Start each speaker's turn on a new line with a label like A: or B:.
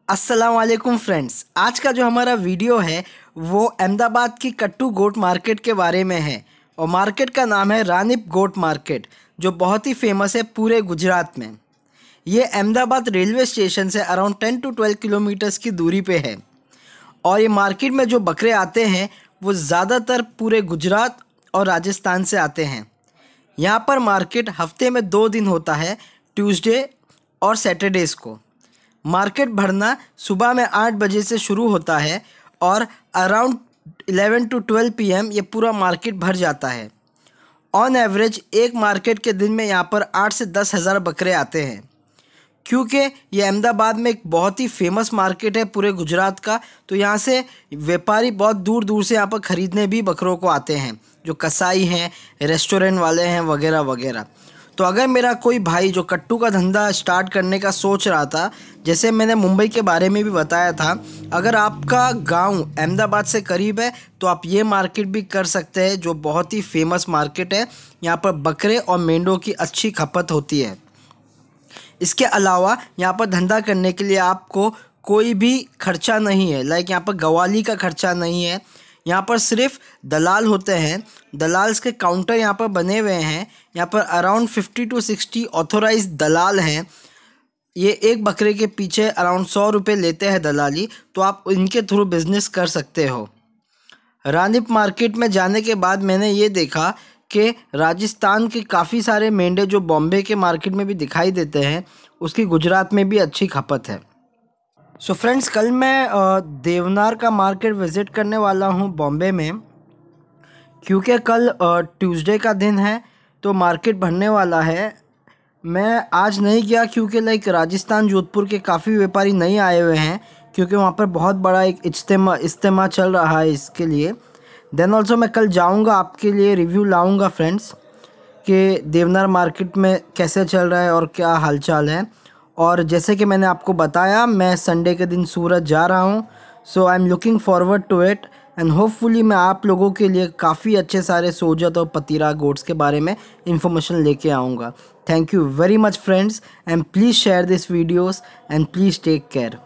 A: अस्सलाम वालेकुम फ्रेंड्स। आज का जो हमारा वीडियो है वो अहमदाबाद की कट्टू गोट मार्केट के बारे में है और मार्केट का नाम है रानिप गोट मार्केट, जो बहुत ही फेमस है पूरे गुजरात में। ये अहमदाबाद रेलवे स्टेशन से अराउंड 10 to 12 किलोमीटर्स की दूरी पे है और ये मार्केट में जो बकरे आते हैं वो ज़्यादातर पूरे गुजरात और राजस्थान से आते हैं। यहाँ पर मार्केट हफ्ते में 2 दिन होता है, ट्यूसडे और सैटरडेज़ को। मार्केट भरना सुबह में 8 बजे से शुरू होता है और अराउंड 11 to 12 PM ये पूरा मार्केट भर जाता है। ऑन एवरेज एक मार्केट के दिन में यहाँ पर 8 से 10 हज़ार बकरे आते हैं। क्योंकि ये अहमदाबाद में एक बहुत ही फेमस मार्केट है पूरे गुजरात का, तो यहाँ से व्यापारी बहुत दूर दूर से यहाँ पर ख़रीदने भी बकरों को आते हैं, जो कसाई हैं, रेस्टोरेंट वाले हैं वगैरह वगैरह। तो अगर मेरा कोई भाई जो कट्टू का धंधा स्टार्ट करने का सोच रहा था, जैसे मैंने मुंबई के बारे में भी बताया था, अगर आपका गांव अहमदाबाद से करीब है तो आप ये मार्केट भी कर सकते हैं, जो बहुत ही फेमस मार्केट है। यहाँ पर बकरे और मेंढों की अच्छी खपत होती है। इसके अलावा यहाँ पर धंधा करने के लिए आपको कोई भी खर्चा नहीं है, लाइक यहाँ पर गवाली का खर्चा नहीं है। यहाँ पर सिर्फ दलाल होते हैं, दलाल्स के काउंटर यहाँ पर बने हुए हैं। यहाँ पर अराउंड 50 to 60 ऑथोराइज दलाल हैं। ये एक बकरे के पीछे अराउंड 100 रुपये लेते हैं दलाली, तो आप इनके थ्रू बिज़नेस कर सकते हो। रानिप मार्केट में जाने के बाद मैंने ये देखा कि राजस्थान के काफ़ी सारे मेंढे जो बॉम्बे के मार्केट में भी दिखाई देते हैं, उसकी गुजरात में भी अच्छी खपत है। सो फ्रेंड्स, कल मैं देवनार का मार्केट विज़िट करने वाला हूँ बॉम्बे में, क्योंकि कल ट्यूसडे का दिन है तो मार्केट भरने वाला है। मैं आज नहीं गया क्योंकि लाइक राजस्थान जोधपुर के काफ़ी व्यापारी नहीं आए हुए हैं, क्योंकि वहाँ पर बहुत बड़ा एक इज्तिमा चल रहा है इसके लिए। देन ऑल्सो मैं कल जाऊँगा, आपके लिए रिव्यू लाऊँगा फ्रेंड्स कि देवनार मार्केट में कैसे चल रहा है और क्या हालचाल है। और जैसे कि मैंने आपको बताया, मैं संडे के दिन सूरत जा रहा हूँ, so I am looking forward to it and hopefully मैं आप लोगों के लिए काफ़ी अच्छे सारे सोजत और पतीरा गोट्स के बारे में इंफॉर्मेशन लेके आऊँगा। Thank you very much friends, and please share this videos and please take care.